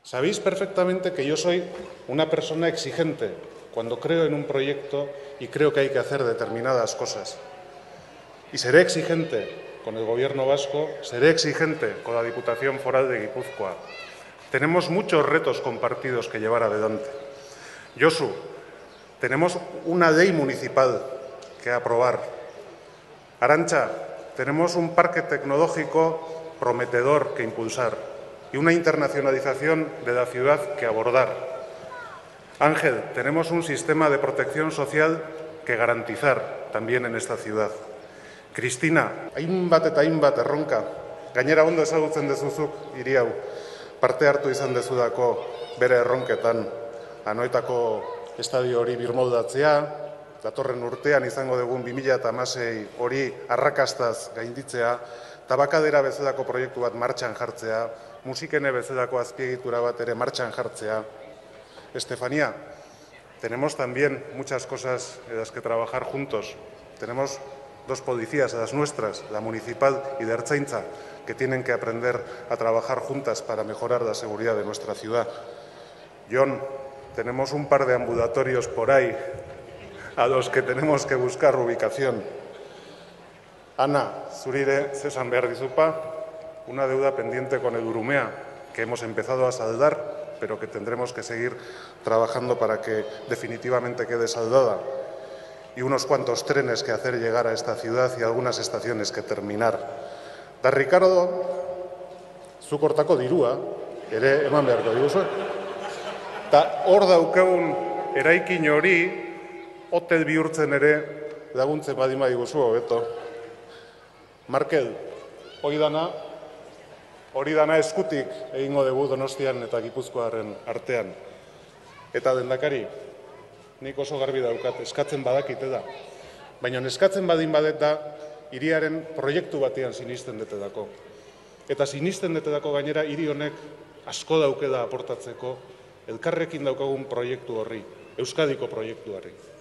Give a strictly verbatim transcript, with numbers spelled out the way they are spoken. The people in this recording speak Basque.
Sabéis perfectamente que yo soy una persona exigente cuando creo en un proyecto y creo que hay que hacer determinadas cosas. Y seré exigente con el Gobierno vasco, seré exigente con la Diputación Foral de Guipúzcoa. Tenemos muchos retos compartidos que llevar adelante. Josu, tenemos una ley municipal que aprobar. Arantxa, tenemos un parque tecnológico prometedor que impulsar y una internacionalización de la ciudad que abordar. Ángel, tenemos un sistema de protección social que garantizar también en esta ciudad. Cristina, hainbat eta hainbat erronka, gainera ondo ezagutzen dezuzuk hiri hau, parte hartu izan dezudako bere erronketan, Anoetako estadio hori birmoldatzea, datorren urtean izango dugun bi mila hamasei hori arrakastaz gainditzea, tabakadera bezalako proiektu bat martxan jartzea, musikene bezalako azpiegitura bat ere martxan jartzea. Estefanía, tenemos también muchas cosas en las que trabajar juntos. Tenemos dos policías, las nuestras, la municipal y de Ertzaintza, que tienen que aprender a trabajar juntas para mejorar la seguridad de nuestra ciudad. Jon, tenemos un par de ambulatorios por ahí a los que tenemos que buscar ubicación. Ana, zurire, zesan behar dizupa, una deuda pendiente con el Urumea, que hemos empezado a saldar, pero que tendremos que seguir trabajando para que definitivamente quede saldada. Y unos cuantos trenes que hacer llegar a esta ciudad y algunas estaciones que terminar. Da Ricardo, zuk hortako dirua, ere eman beharko diguzu. Eta hor daukagun eraikin hori, hotel bihurtzen ere laguntzen badin badiguzu hobeto. Markel, hori dana, hori dana eskutik egingo dugu Donostian eta Gipuzkoaren artean. Eta lehendakari, nik oso garbi daukat, eskatzen badakite da. Baina eskatzen badin badet da, hiriaren proiektu batean sinisten detedako. Eta sinisten detedako gainera hiri honek asko daukeda aportatzeko elkarrekin daukagun proiektu horri, Euskadiko proiektu horri.